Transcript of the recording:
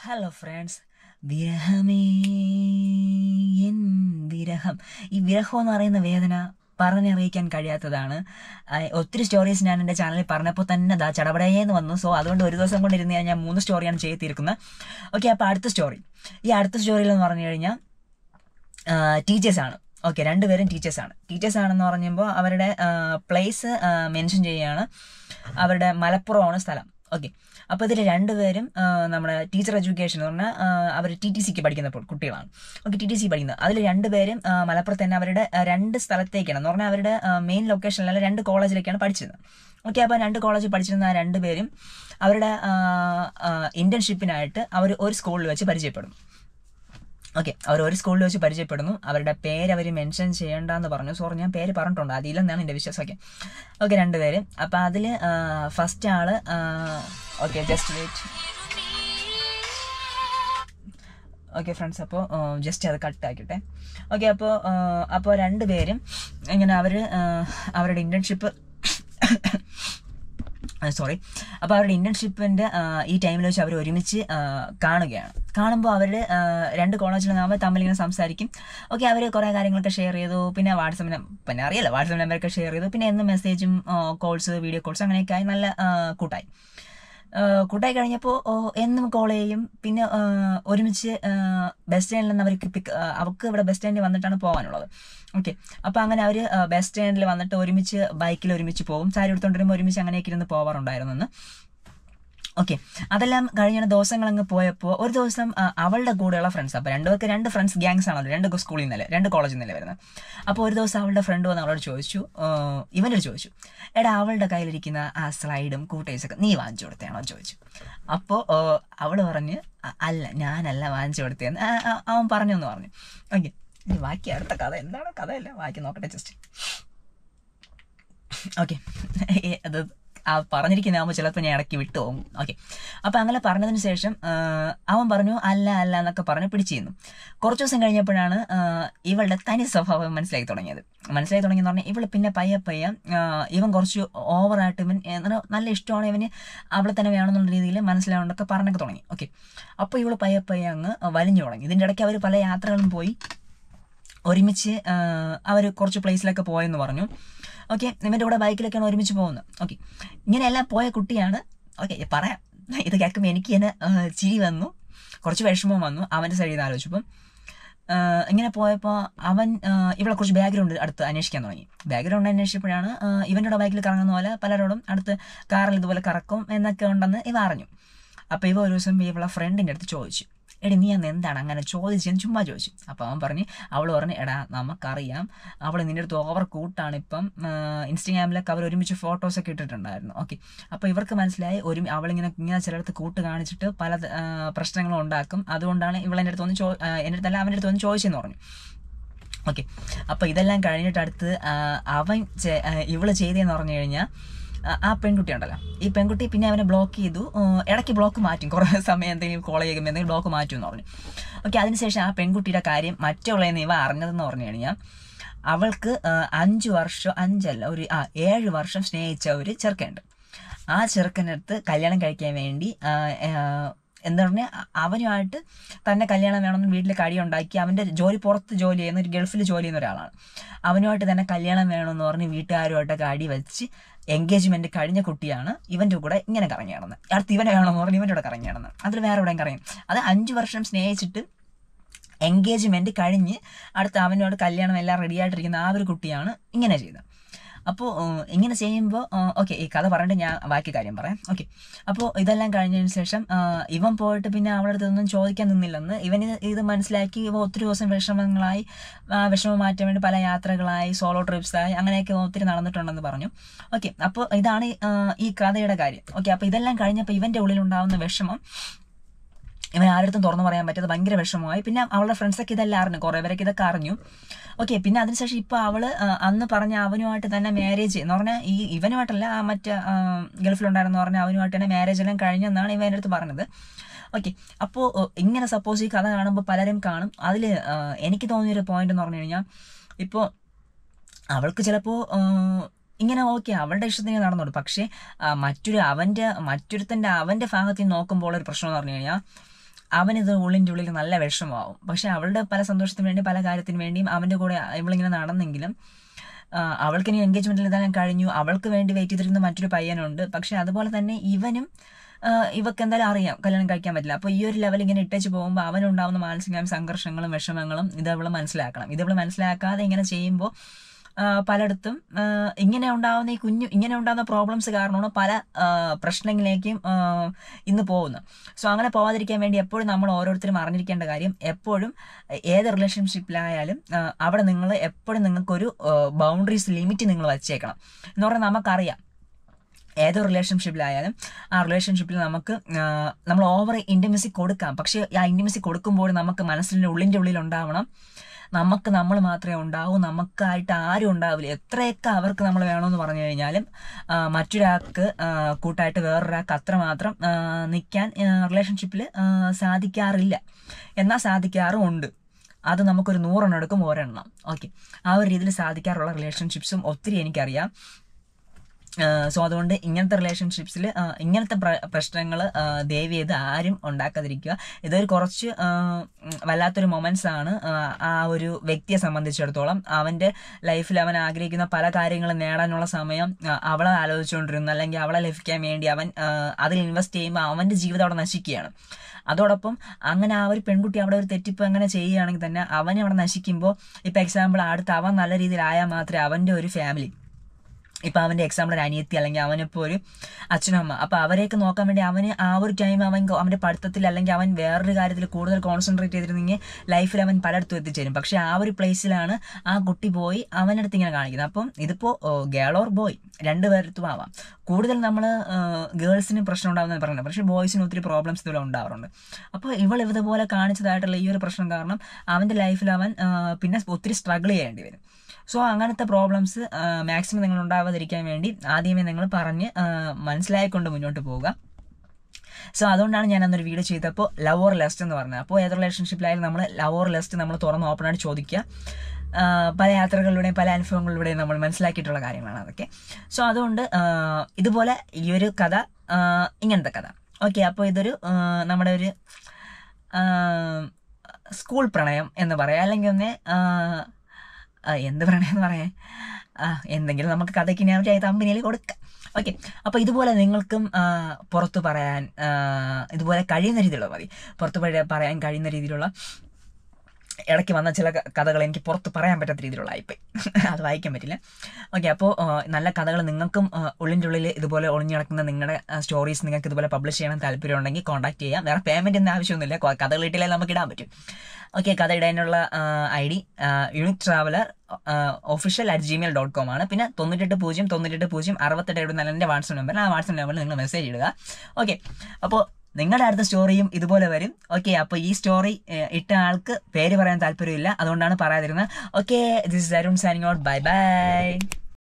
Hello friends, വിരഹമേ N വിരഹം. ഈ വിരഹം എന്ന് പറയുന്ന വേദന പറഞ്ഞറിയിക്കാൻ കഴിയാത്തതാണ്. ഒത്തിരി സ്റ്റോറീസ് ഞാൻ എൻ്റെ ചാനലിൽ പറഞ്ഞപ്പോൾ തന്നെ ചടപടയെന്ന് വന്നു. സോ അതുകൊണ്ട് ഒരു ദിവസം കൊണ്ട് ഇരുന്ന് ഞാൻ 3 സ്റ്റോറിയാണ് ചെയ്തിരിക്കുന്നത്. ഓക്കെ, അപ്പോൾ അടുത്ത സ്റ്റോറിയിൽ എന്ന് പറഞ്ഞു കഴിഞ്ഞാൽ ടീച്ചേഴ്സാണ്. ഓക്കെ, രണ്ടുപേരും ടീച്ചേഴ്സാണെന്ന് പറയുമ്പോൾ അവരുടെ പ്ലേസ് മെൻഷൻ ചെയ്യുകയാണ്. അവരുടെ മലപ്പുറമാണ് സ്ഥലം. ഓക്കെ, അപ്പോൾ ഇതിൽ രണ്ടുപേരും നമ്മുടെ ടീച്ചർ എഡ്യൂക്കേഷൻ എന്ന് പറഞ്ഞാൽ അവർ TTCക്ക് പഠിക്കുന്ന കുട്ടികളാണ്. ഓക്കെ, TTC പഠിക്കുന്നത്. അതിൽ രണ്ടുപേരും മലപ്പുറത്ത് തന്നെ അവരുടെ 2 സ്ഥലത്തേക്കാണ് എന്ന് പറഞ്ഞാൽ അവരുടെ മെയിൻ ലൊക്കേഷനിലല്ല 2 കോളേജിലേക്കാണ് പഠിച്ചിരുന്നത്. ഓക്കെ, അപ്പോൾ 2 കോളേജിൽ പഠിച്ചിരുന്ന ആ രണ്ടുപേരും അവരുടെ ഇന്റേൺഷിപ്പിനായിട്ട് അവർ ഒരു സ്കൂളിൽ വെച്ച് പരിചയപ്പെടും. ഓക്കെ, അവർ ഒരു സ്കൂളിൽ വെച്ച് പരിചയപ്പെടുന്നു. അവരുടെ പേര് അവർ മെൻഷൻ ചെയ്യേണ്ടെന്ന് പറഞ്ഞു. സോറി, ഞാൻ പേര് പറഞ്ഞിട്ടുണ്ട്, അതിലെന്നാണ് എൻ്റെ വിശ്വാസം. ഓക്കെ, രണ്ടുപേരും. അപ്പം അതിൽ ഫസ്റ്റ് ആള് okay, just wait. Okay friends, അപ്പോൾ ജസ്റ്റ് അത് കട്ടാക്കിട്ടെ. ഓക്കെ, അപ്പോൾ രണ്ടുപേരും ഇങ്ങനെ അവരുടെ ഇൻറ്റേൺഷിപ്പ് അപ്പോൾ അവരുടെ ഇൻറ്റേൺഷിപ്പിൻ്റെ ഈ ടൈമിൽ വെച്ച് അവർ ഒരുമിച്ച് കാണുമ്പോൾ അവർ 2 കോളേജിൽ തമ്മിലിങ്ങനെ സംസാരിക്കും. ഓക്കെ, അവർ കുറേ കാര്യങ്ങളൊക്കെ ഷെയർ ചെയ്തു. പിന്നെ വാട്സപ്പ് നമ്പറൊക്കെ ഷെയർ ചെയ്തു. പിന്നെ എന്നും മെസ്സേജും കോൾസ്, വീഡിയോ കോൾസ് അങ്ങനെയൊക്കെ ആയി നല്ല കൂട്ടായി കഴിഞ്ഞപ്പോൾ എന്നും കോൾ ചെയ്യും. പിന്നെ ഒരുമിച്ച് ബസ് സ്റ്റാൻഡിൽ നിന്ന് അവർക്ക് ഇവിടെ ബസ് സ്റ്റാൻഡിൽ വന്നിട്ടാണ് പോകാനുള്ളത്. ഓക്കെ, അപ്പോൾ അങ്ങനെ അവർ ബസ് സ്റ്റാൻഡിൽ വന്നിട്ട് ഒരുമിച്ച് ബൈക്കിൽ ഒരുമിച്ച് പോകും. സാരി എടുത്തുകൊണ്ടിരുമ്പോൾ ഒരുമിച്ച് അങ്ങനെയൊക്കെ ഇരുന്ന് പോകാറുണ്ടായിരുന്നു. ഓക്കെ, അതെല്ലാം കഴിഞ്ഞ ദിവസങ്ങളങ്ങ് പോയപ്പോൾ ഒരു ദിവസം അവളുടെ കൂടെയുള്ള ഫ്രണ്ട്സ്, അപ്പോൾ 2 ഫ്രണ്ട്സ് ഗ്യാങ്സ് ആണല്ലോ, 2 സ്കൂളിൽ നിന്നല്ലേ, 2 കോളേജിൽ നിന്നല്ലേ വരുന്നത്. അപ്പോൾ ഒരു ദിവസം അവളുടെ ഫ്രണ്ട് വന്ന് അവളോട് ഇവനോട് ചോദിച്ചു, എടാ അവളുടെ കയ്യിലിരിക്കുന്ന ആ സ്ലൈഡും കൂട്ടേഴ്സൊക്കെ നീ വാങ്ങിച്ചു കൊടുത്തതാണോ ചോദിച്ചു. അപ്പോൾ അവൾ പറഞ്ഞ് അല്ല, ഞാനല്ല വാങ്ങിച്ചു കൊടുത്തതെന്ന് അവൻ പറഞ്ഞു. ഓക്കെ, ബാക്കി അടുത്ത കഥ എന്താണ്, കഥയല്ല, ബാക്കി നോക്കട്ടെ ജസ്റ്റ്. ഓക്കെ, അത് പറഞ്ഞിരിക്കുന്നതാകുമ്പോൾ ചിലപ്പോൾ ഞാൻ ഇടയ്ക്ക് വിട്ടു പോകും. ഓക്കെ, അപ്പോൾ അങ്ങനെ പറഞ്ഞതിന് ശേഷം അവൻ പറഞ്ഞു അല്ല എന്നൊക്കെ പറഞ്ഞ് പിടിച്ചിരുന്നു. കുറച്ച് ദിവസം കഴിഞ്ഞപ്പോഴാണ് ഇവളുടെ തനി സ്വഭാവം മനസ്സിലാക്കി തുടങ്ങിയെന്ന് പറഞ്ഞാൽ ഇവൾ പിന്നെ പയ്യെ ഇവൻ കുറച്ച് ഓവറായിട്ട് ഇവൻ നല്ല ഇഷ്ടമാണ്, ഇവന് അവളെ തന്നെ വേണമെന്നുള്ള രീതിയിൽ മനസ്സിലാവുന്നതൊക്കെ പറഞ്ഞൊക്കെ തുടങ്ങി. ഓക്കെ, അപ്പോൾ ഇവൾ പയ്യെ അങ്ങ് വലിഞ്ഞു തുടങ്ങി. ഇതിൻ്റെ ഇടയ്ക്ക് അവർ പല യാത്രകളും പോയി, ഒരുമിച്ച് അവർ കുറച്ച് പ്ലേസിലൊക്കെ പോയെന്ന് പറഞ്ഞു. ഓക്കെ, ഇവൻ്റെ കൂടെ ബൈക്കിലൊക്കെയാണ് ഒരുമിച്ച് പോകുന്നത്. ഓക്കെ, ഇങ്ങനെയെല്ലാം പോയ കുട്ടിയാണ്. ഓക്കെ, പറയാം, ഇത് കേൾക്കുമ്പോൾ എനിക്ക് തന്നെ ചിരി വന്നു, കുറച്ച് വിഷമവും വന്നു അവൻ്റെ സൈഡിൽ നിന്ന് ആലോചിച്ചപ്പം. ഇങ്ങനെ പോയപ്പോൾ അവൻ ഇവളെ കുറച്ച് ബാക്ക്ഗ്രൗണ്ട് അടുത്ത് അന്വേഷിക്കാൻ തുടങ്ങി. ബാക്ക്ഗ്രൗണ്ട് അന്വേഷിച്ചപ്പോഴാണ് ഇവൻ്റെ ബൈക്കിൽ കറങ്ങുന്ന പോലെ പലരോടും അടുത്ത് കാറിൽ ഇതുപോലെ കറക്കും എന്നൊക്കെ ഉണ്ടെന്ന് ഇവ അറിഞ്ഞു. അപ്പോൾ ഇവ ഒരു ദിവസം ഇവളെ ഫ്രണ്ടിൻ്റെ അടുത്ത് ചോദിച്ചു, എടി നീ അന്ന് എന്താണ് അങ്ങനെ ചോദിച്ചെന്ന് ചുമ്മാ ചോദിച്ചു. അപ്പോൾ അവൾ പറഞ്ഞു എടാ നമുക്കറിയാം അവൾ നിൻ്റെ അടുത്ത് ഓവർ കൂട്ടാണ്. ഇപ്പം ഇൻസ്റ്റഗ്രാമിലൊക്കെ അവർ ഒരുമിച്ച് ഫോട്ടോസൊക്കെ ഇട്ടിട്ടുണ്ടായിരുന്നു. ഓക്കെ, അപ്പോൾ ഇവർക്ക് മനസ്സിലായി അവളിങ്ങനെ ചിലടത്ത് കൂട്ട് കാണിച്ചിട്ട് പല പ്രശ്നങ്ങളും ഉണ്ടാക്കും. അതുകൊണ്ടാണ് ഇവളെൻ്റെ അടുത്ത് അവൻ്റെ അടുത്ത് വന്ന് ചോദിച്ചെന്ന് പറഞ്ഞു. ഓക്കെ, അപ്പോൾ ഇതെല്ലാം കഴിഞ്ഞിട്ട് അടുത്ത് ഇവള് ചെയ്തതെന്ന് പറഞ്ഞു കഴിഞ്ഞാൽ ആ പെൺകുട്ടി ഉണ്ടല്ലോ, ഈ പെൺകുട്ടി പിന്നെ അവനെ ബ്ലോക്ക് ചെയ്തു. ഇടയ്ക്ക് ബ്ലോക്ക് മാറ്റും, കുറേ സമയം എന്തെങ്കിലും കോൾ ചെയ്യുമ്പോൾ എന്തെങ്കിലും ബ്ലോക്ക് മാറ്റും എന്ന് പറഞ്ഞു. ഓക്കെ, അതിനുശേഷം ആ പെൺകുട്ടിയുടെ കാര്യം മറ്റുള്ളതെന്ന് ഇവ അറിഞ്ഞതെന്ന് പറഞ്ഞു കഴിഞ്ഞാൽ അവൾക്ക് 7 വർഷം സ്നേഹിച്ച ഒരു ചെറുക്കനുണ്ട്. ആ ചെറുക്കനടുത്ത് കല്യാണം കഴിക്കാൻ വേണ്ടി എന്താ പറഞ്ഞാൽ അവനുമായിട്ട് തന്നെ കല്യാണം വേണമെന്ന് വീട്ടിൽ കടിയുണ്ടാക്കി. അവൻ്റെ പുറത്ത് ജോലി ചെയ്യുന്ന, ഒരു ഗൾഫിൽ ജോലി ചെയ്യുന്ന ഒരാളാണ്. അവനുമായിട്ട് തന്നെ കല്യാണം വേണമെന്ന് പറഞ്ഞ് വീട്ടുകാരുമായിട്ടൊക്കെ അടി വെച്ച് എൻഗേജ്മെന്റ് കഴിഞ്ഞ കുട്ടിയാണ് ഇവൻ്റെ കൂടെ ഇങ്ങനെ കറങ്ങി നടന്നത്. അടുത്ത് ഇവനെ വേണമെന്ന് പറഞ്ഞ് ഇവൻ്റെ കൂടെ കറങ്ങി നടന്നത്. അതിൽ വേറെ എവിടെയും കറങ്ങി. അത് 5 വർഷം സ്നേഹിച്ചിട്ട് എൻഗേജ്മെന്റ് കഴിഞ്ഞ് അടുത്ത് അവനോട് കല്യാണം എല്ലാം റെഡി ആയിട്ടിരിക്കുന്ന ആ ഒരു കുട്ടിയാണ് ഇങ്ങനെ ചെയ്തത്. അപ്പോൾ ഇങ്ങനെ ചെയ്യുമ്പോൾ ഓക്കെ, ഈ കഥ പറഞ്ഞിട്ട് ഞാൻ ബാക്കി കാര്യം പറയാം. ഓക്കെ, അപ്പോൾ ഇതെല്ലാം കഴിഞ്ഞതിന് ശേഷം ഇവൻ പോയിട്ട് പിന്നെ അവളുടെ അടുത്തൊന്നും ചോദിക്കാൻ നിന്നില്ലെന്ന് ഇവന് ഇത് മനസ്സിലാക്കി. ഇവ ഒത്തിരി ദിവസം വിഷമം മാറ്റാൻ വേണ്ടി പല യാത്രകളായി, സോളോ ട്രിപ്സായി, അങ്ങനെയൊക്കെ ഒത്തിരി നടന്നിട്ടുണ്ടെന്ന് പറഞ്ഞു. ഓക്കെ, അപ്പോൾ ഇതാണ് ഈ കഥയുടെ കാര്യം. ഓക്കെ, അപ്പോൾ ഇതെല്ലാം കഴിഞ്ഞപ്പോൾ ഇവൻ്റെ ഉള്ളിലുണ്ടാകുന്ന വിഷമം ഇവൻ ആരുടെ തുറന്നു പറയാൻ പറ്റാതെ ഭയങ്കര വിഷമമായി. പിന്നെ അവളുടെ ഫ്രണ്ട്സൊക്കെ ഇതെല്ലാം അറിഞ്ഞു, കുറേ പേരൊക്കെ ഇതൊക്കെ അറിഞ്ഞു. ഓക്കെ, പിന്നെ അതിനുശേഷം ഇപ്പോൾ അവൾ അന്ന് പറഞ്ഞ അവനുമായിട്ട് തന്നെ മാരേജ് എന്ന് പറഞ്ഞാൽ ഇവനുമായിട്ടല്ല, മറ്റേ ഗൾഫിലുണ്ടായിരുന്നു പറഞ്ഞ അവനുമായിട്ട് തന്നെ മാരേജ് എല്ലാം കഴിഞ്ഞെന്നാണ് ഇവൻ എൻ്റെ അടുത്ത് പറഞ്ഞത്. ഓക്കെ, അപ്പോൾ ഇങ്ങനെ സപ്പോസ് ഈ കഥ കാണുമ്പോൾ പലരും കാണും. അതിൽ എനിക്ക് തോന്നിയൊരു പോയിന്റ് എന്ന് പറഞ്ഞു കഴിഞ്ഞാൽ, ഇപ്പോൾ അവൾക്ക് ചിലപ്പോൾ ഇങ്ങനെ ഓക്കെ അവളുടെ ഇഷ്ടത്തിന് നടന്നോളൂ, പക്ഷേ അവൻ്റെ ഭാഗത്ത് നിന്ന് നോക്കുമ്പോൾ ഒരു പ്രശ്നം എന്ന് പറഞ്ഞു കഴിഞ്ഞാൽ അവനിത് ഉള്ളിൻ്റെ ഉള്ളിൽ നല്ല വിഷമമാവും. പക്ഷെ അവളുടെ പല സന്തോഷത്തിന് വേണ്ടി പല കാര്യത്തിന് വേണ്ടിയും അവൻ്റെ കൂടെ ഇവളിങ്ങനെ നടന്നെങ്കിലും അവൾക്കിനി എൻഗേജ്മെൻറ്റിൽ ഇതായാലും കഴിഞ്ഞു, അവൾക്ക് വേണ്ടി വെയിറ്റ് ചെയ്തിരുന്ന മറ്റൊരു പയ്യനുണ്ട്. പക്ഷെ അതുപോലെ തന്നെ ഇവക്ക് എന്തായാലും അറിയാം കല്യാണം കഴിക്കാൻ പറ്റില്ല. അപ്പോൾ ഈ ഒരു ലെവൽ ഇങ്ങനെ ഇട്ടേച്ച് പോകുമ്പോൾ അവനുണ്ടാവുന്ന മാനസികമായ സംഘർഷങ്ങളും വിഷമങ്ങളും ഇതവൾ മനസ്സിലാക്കണം. ഇതവൾ മനസ്സിലാക്കാതെ ഇങ്ങനെ ചെയ്യുമ്പോൾ പലയിടത്തും ഇങ്ങനെ ഉണ്ടാകുന്ന പ്രോബ്ലംസ് കാരണമാണ് പല പ്രശ്നങ്ങളിലേക്കും ഇന്ന് പോകുന്നത്. സോ അങ്ങനെ പോകാതിരിക്കാൻ വേണ്ടി എപ്പോഴും നമ്മൾ ഓരോരുത്തരും അറിഞ്ഞിരിക്കേണ്ട കാര്യം, എപ്പോഴും ഏത് റിലേഷൻഷിപ്പിലായാലും അവിടെ നിങ്ങൾ എപ്പോഴും നിങ്ങൾക്കൊരു ബൗണ്ടറീസ് ലിമിറ്റ് നിങ്ങൾ വച്ചേക്കണം. എന്ന് പറഞ്ഞാൽ നമുക്കറിയാം ഏതൊരു റിലേഷൻഷിപ്പിലായാലും ആ റിലേഷൻഷിപ്പിൽ നമ്മൾ ഓവർ ഇൻറ്റിമസി കൊടുക്കാം. പക്ഷേ ആ ഇൻറ്റിമസി കൊടുക്കുമ്പോൾ നമുക്ക് മനസ്സിൻ്റെ ഉള്ളിൽ ഉണ്ടാവണം നമ്മൾ മാത്രമേ ഉണ്ടാവൂ, നമുക്കായിട്ട് ആരും ഉണ്ടാവില്ല. എത്രയൊക്കെ അവർക്ക് നമ്മൾ വേണമെന്ന് പറഞ്ഞു കഴിഞ്ഞാലും മറ്റൊരാൾക്ക് കൂട്ടായിട്ട് വേറൊരാൾക്ക് അത്രമാത്രം നിൽക്കാൻ റിലേഷൻഷിപ്പിൽ സാധിക്കാറില്ല. എന്നാൽ സാധിക്കാറും ഉണ്ട്. അത് നമുക്കൊരു 100 എണ്ണം എടുക്കും ഒരെണ്ണം. ഓക്കെ, ആ ഒരു രീതിയിൽ സാധിക്കാറുള്ള റിലേഷൻഷിപ്സും ഒത്തിരി എനിക്കറിയാം. സോ അതുകൊണ്ട് ഇങ്ങനത്തെ റിലേഷൻഷിപ്സിൽ ഇങ്ങനത്തെ പ്രശ്നങ്ങൾ ദയവ് ചെയ്ത് ആരും ഉണ്ടാക്കാതിരിക്കുക. ഇതൊരു കുറച്ച് വല്ലാത്തൊരു മൊമെൻറ്റ്സ് ആണ് ആ ഒരു വ്യക്തിയെ സംബന്ധിച്ചിടത്തോളം. അവൻ്റെ ലൈഫിൽ അവൻ ആഗ്രഹിക്കുന്ന പല കാര്യങ്ങളും നേടാനുള്ള സമയം അവളെ ആലോചിച്ചുകൊണ്ടിരുന്നു, അല്ലെങ്കിൽ അവളെ ലഭിക്കാൻ വേണ്ടി അവൻ അതിൽ ഇൻവെസ്റ്റ് ചെയ്യുമ്പോൾ അവൻ്റെ ജീവിതം അവിടെ നശിക്കുകയാണ്. അതോടൊപ്പം അങ്ങനെ ആ ഒരു പെൺകുട്ടി അവിടെ ഒരു തെറ്റിപ്പ് അങ്ങനെ ചെയ്യുകയാണെങ്കിൽ തന്നെ അവൻ അവിടെ നശിക്കുമ്പോൾ, ഇപ്പോൾ എക്സാമ്പിൾ അടുത്ത് അവൻ നല്ല രീതിയിലായാൽ മാത്രമേ അവൻ്റെ ഒരു ഫാമിലി, ഇപ്പം അവൻ്റെ എക്സാമ്പിൾ ഒരു അനിയത്തി അല്ലെങ്കിൽ അവനിപ്പോൾ ഒരു അച്ഛനമ്മ, അപ്പോൾ അവരെയൊക്കെ നോക്കാൻ വേണ്ടി അവന് ആ ഒരു ടൈം അവൻ്റെ പഠിത്തത്തിൽ അല്ലെങ്കിൽ അവൻ വേറൊരു കാര്യത്തിൽ കൂടുതൽ കോൺസെൻട്രേറ്റ് ചെയ്തിരുന്നെങ്കിൽ ലൈഫിൽ അവൻ പലയിടത്തും എത്തിച്ചേരും. പക്ഷേ ആ ഒരു പ്ലേസിലാണ് ആ കുട്ടി പോയി അവനടുത്ത് ഇങ്ങനെ കാണിക്കുന്നത്. അപ്പം ഇതിപ്പോൾ ഗേൾ ഓർ ബോയ് രണ്ടുപേരത്തും ആവാം. കൂടുതൽ നമ്മൾ ഗേൾസിന് പ്രശ്നം ഉണ്ടാകുന്നത് പറയുന്നത്, പക്ഷേ ബോയ്സിന് ഒത്തിരി പ്രോബ്ലംസ് ഇതുപോലെ ഉണ്ടാവാറുണ്ട്. അപ്പോൾ ഇതുപോലെ കാണിച്ചതായിട്ടുള്ള ഈ ഒരു പ്രശ്നം കാരണം അവൻ്റെ ലൈഫിൽ അവൻ പിന്നെ ഒത്തിരി സ്ട്രഗിൾ ചെയ്യേണ്ടി വരും. സോ അങ്ങനത്തെ പ്രോബ്ലംസ് മാക്സിമം നിങ്ങൾ ഉണ്ടാവാതിരിക്കാൻ വേണ്ടി ആദ്യമേ നിങ്ങൾ പറഞ്ഞ് മനസ്സിലായിക്കൊണ്ട് മുന്നോട്ട് പോവുക. സോ അതുകൊണ്ടാണ് ഞാൻ അന്നൊരു വീഡിയോ ചെയ്തപ്പോൾ ലവ് ഓർ ലെസ്റ്റ് എന്ന് പറഞ്ഞത്. അപ്പോൾ ഏത് റിലേഷൻഷിപ്പിലായാലും നമ്മൾ ലവ് ഓർ ലെസ്റ്റ് നമ്മൾ തുറന്ന് ഓപ്പണായിട്ട് ചോദിക്കുക. പല യാത്രകളിലൂടെയും പല അനുഭവങ്ങളിലൂടെയും നമ്മൾ മനസ്സിലാക്കിയിട്ടുള്ള കാര്യങ്ങളാണ് അതൊക്കെ. സോ അതുകൊണ്ട് ഇതുപോലെ ഈ ഒരു കഥ, ഇങ്ങനത്തെ കഥ ഓക്കെ. അപ്പോൾ ഇതൊരു നമ്മുടെ ഒരു സ്കൂൾ പ്രണയം എന്ന് പറയാം, അല്ലെങ്കിൽ ഒന്ന് എന്ത് പ്രണയമെന്ന് പറയാൻ, എന്തെങ്കിലും നമുക്ക് കഥയ്ക്ക് ഞാൻ തമ്പനിയിൽ കൊടുക്കാം. ഓക്കെ, അപ്പോൾ ഇതുപോലെ നിങ്ങൾക്കും പുറത്ത് പറയാൻ ഇതുപോലെ കഴിയുന്ന രീതിയിലുള്ള മതി, പുറത്ത് പറയാൻ കഴിയുന്ന രീതിയിലുള്ള ഇടയ്ക്ക് വന്ന ചില കഥകൾ എനിക്ക് പുറത്ത് പറയാൻ പറ്റാത്ത രീതിയിലുള്ള ആയിപ്പോയി, അത് വായിക്കാൻ പറ്റില്ല. ഓക്കെ, അപ്പോൾ നല്ല കഥകൾ നിങ്ങൾക്കും ഉള്ളിൻ്റെ ഉള്ളിൽ ഇതുപോലെ ഒളിഞ്ഞു കിടക്കുന്ന നിങ്ങളുടെ സ്റ്റോറീസ് നിങ്ങൾക്ക് ഇതുപോലെ പബ്ലിഷ് ചെയ്യണം താല്പര്യം ഉണ്ടെങ്കിൽ കോൺടാക്ട് ചെയ്യാം. വേറെ പേയ്മെൻറ്റ് ഒന്നും ആവശ്യമൊന്നുമില്ല, കഥകൾ ഇട്ടില്ലേ നമുക്ക് ഇടാൻ പറ്റും. ഓക്കെ, കഥ ഇടാനുള്ള ID uniquetraveler@gmail.com ആണ്. പിന്നെ 98098068 എൻ്റെ വാട്സപ്പ് നമ്പർ, ആ വാട്സപ്പ് നമ്പറിൽ നിങ്ങൾ മെസ്സേജ് ഇടുക. ഓക്കെ, അപ്പോൾ നിങ്ങളുടെ അടുത്ത സ്റ്റോറിയും ഇതുപോലെ വരും. ഓക്കെ, അപ്പോൾ ഈ സ്റ്റോറി ഇട്ട ആൾക്ക് പേര് പറയാൻ താല്പര്യമില്ല, അതുകൊണ്ടാണ് പറയാതിരുന്നത്. Okay, this is Arun signing out. Bye by.